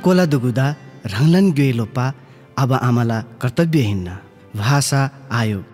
Cola दुगुदा रङलन गेलोपा अब आमाला कर्तव्य हिन्न भाषा आयोग